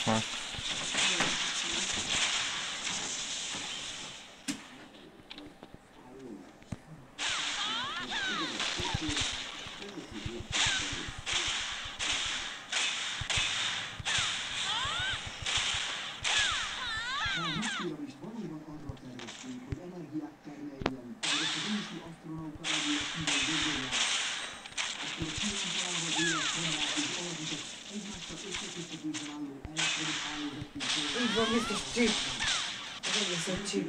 most már. Így van, biztos csip. Az egészen csip.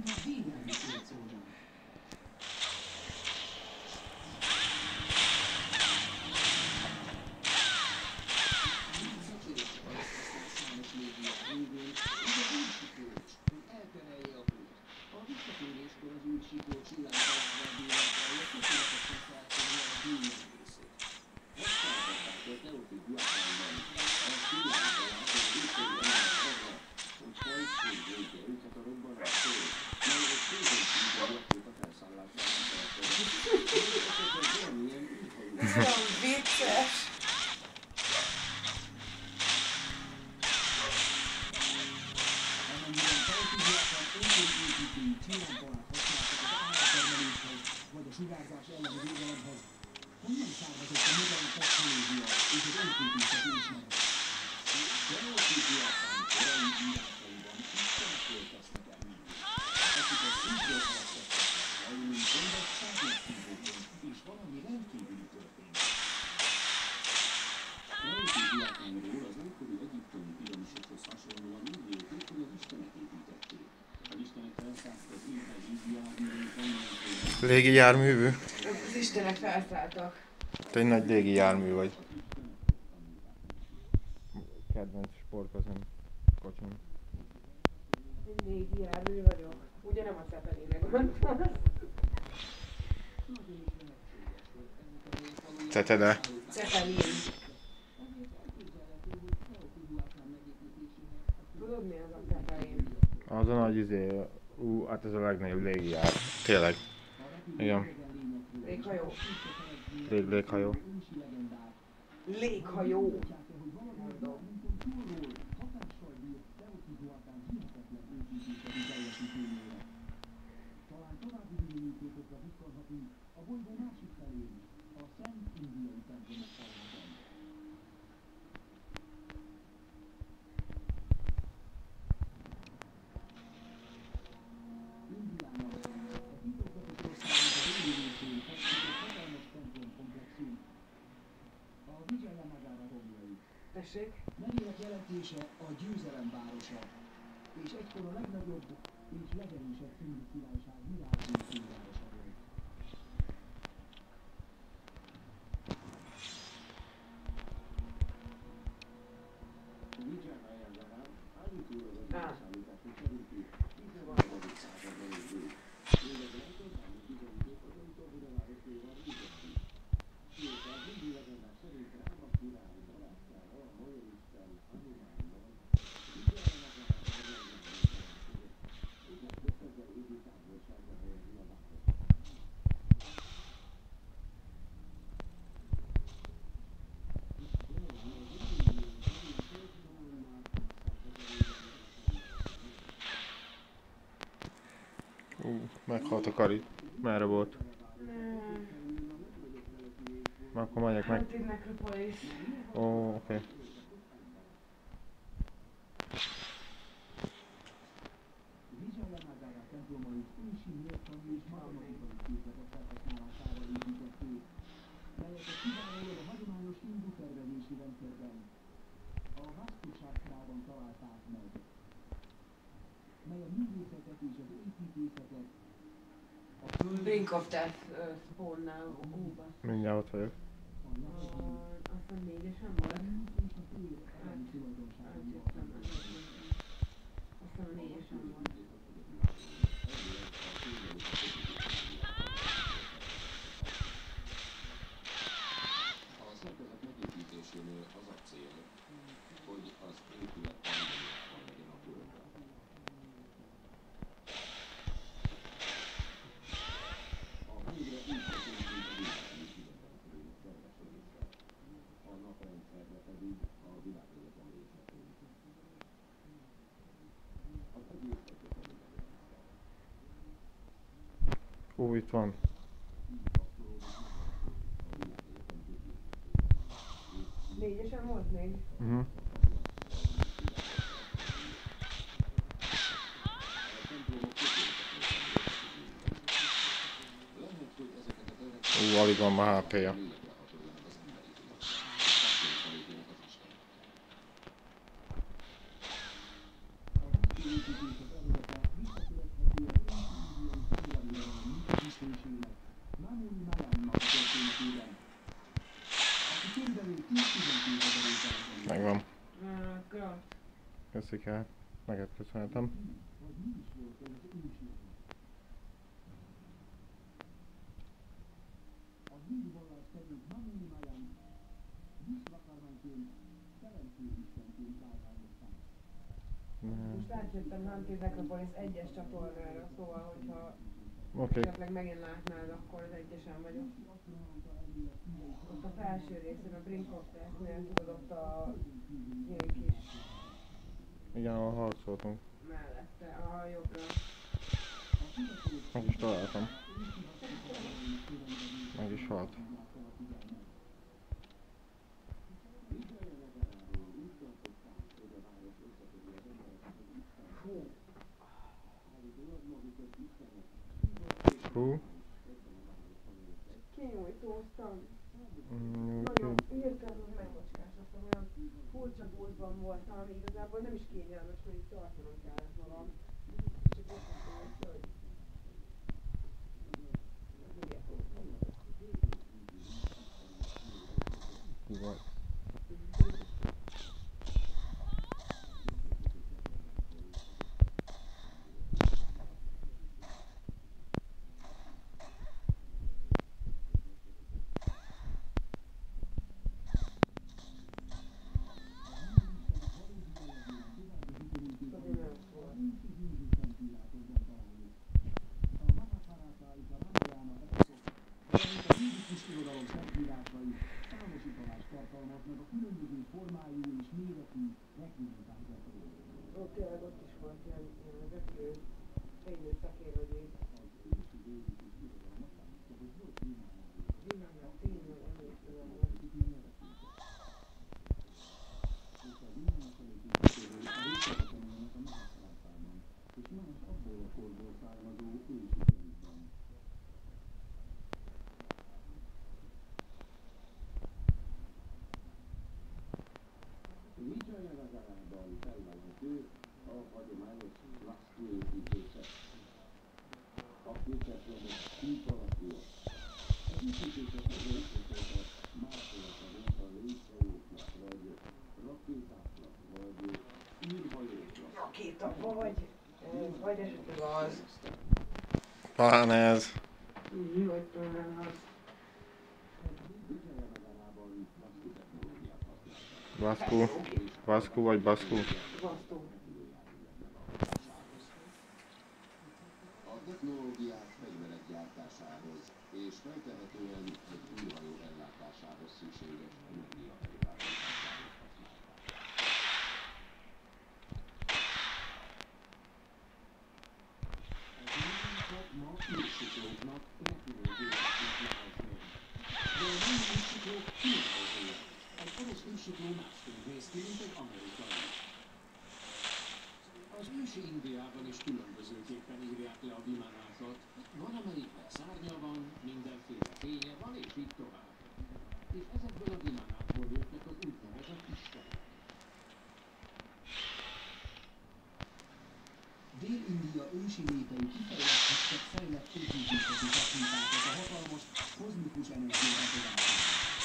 Olyan vicces. Légi járművű? Az istenek felszálltak. Te egy nagy légi jármű vagy. Kedvenc sportkozom, kocsim. Egy légi jármű vagyok. Ugye nem a Zeppelin-re gondolsz? Cetede. Zeppelin. Tudod mi az a Zeppelin? Az a nagy hát ez a legnagyobb légi jár. Tényleg. Igen. Léghajó. Léghajó. Léghajó. Mondom. Tessék? Nevének jelentése a győzelem városa, és egykor a legnagyobb és legerősebb főnök királyság virágzó fővárosa volt. Meghalt a Kari. Merre volt? Akkor megyek meg. Haunted Necropolis. Ó, oké. Brink of Death spawnnál óva. Mindjárt ott vagyok. Azt a 4-esen volt? Aztán a 4-esen volt. A szerkezet megépítésénél az a cél, hogy az épület pandémiával legyen a földre. A földre úgy tekintünk a világegészségügyben kerülnek terves része, a naprendszerre pedig a világegyetem része kerül. itt van. Négyesen volt még? Alig van már HP-ja. Megvan. Köszikát. Neked köszönhetem. Most átjöttem Hunted Necropolis 1-es csatornára, szóval hogyha Oké. esetleg megint látnád, akkor az 1-esen vagyok. Ott a felső részén, a Brink of Death-nél tudod, ott a ilyen kis Igen, ahol harcoltunk. mellette, a jobbra. Meg is találtam. Meg is halt. Hú. Kinyújtóztam. Oké. Nagyon hirtelen megmocskásodtam, olyan furcsa búzban voltam, ami igazából nem is kényelmes, mert így tartanom kellett magam. Csak azt mondtam, hogy Hú, vagy. ott tényleg ott is volt ilyen repülő, fénylő szekérvegyék. Villámra tényleg emlékszem volt. Vidzsajagarában felvehető a hagyományos lakóépítések. A képzetlenek színfalakúak. Az építések azért építések másolata volt a léthajóknak, vagy rakétáknak, vagy űrhajóknak. Rakéta vagy esetleg az. Talán ez. Vagy talán az. Vidzsajagarában vasku technológiát használtak. Vasku. Vasku vagy Basku? Basztó. A technológiát fegyverek gyártásához és feltehetően egy űrhajó ellátásához szükséges energiafelhasználásához használták. Csak ma űrsiklóknak, repülőgépeknek neveznek. De nem űrsiklók űrhajók. Egy orosz űrsikló másként néz ki, mint egy amerikai. Az ősi Indiában is különbözőképpen írják le a vimanákat. Van, amelyiknek szárnya van, mindenféle fénye van, és így tovább. És ezekből a vimanákból jöttek az úgynevezett istenek. Dél-India ősi népei kifejlesztettek fejlett közújítási technikákat a hatalmas kozmikus energiára továbbítására.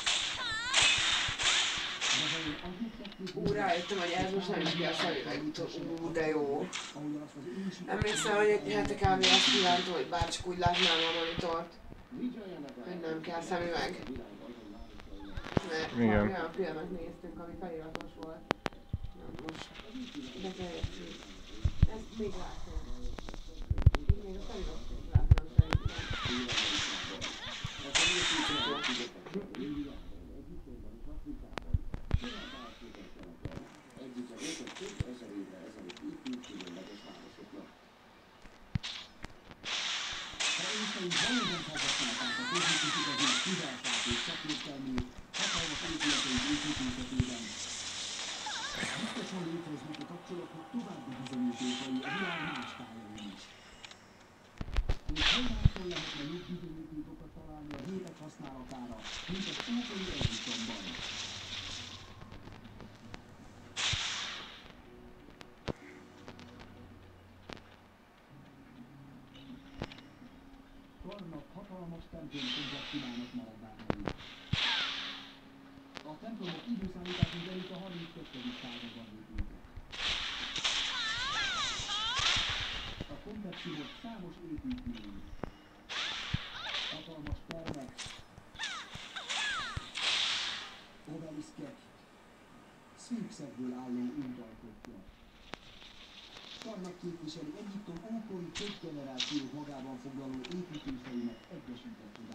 Rájöttem, hogy ez most nem is kell szemüveg. De jó. Emlékszem, hogy egy hete kb. Azt kívántam, hogy bárcsak úgy látnám a monitort, hogy nem kell szemüveg. Mert olyan filmet néztünk, ami feliratos volt. Na most, de teljesen. Ezt még látom. Így még a feliratot láttam szerintem. Valóban használatára, mint az ókori Egyiptomban. Karnak hatalmas templom komplexumának maradványai. A templomok időszámításunk előtt a 32. században épültek. A komplexumok számos építmény, hatalmas termek, obeliszkek, szfinxekből álló undalkodja. Karnak képviseli Egyiptom ókori több generációt magában foglaló építéseinek egyesített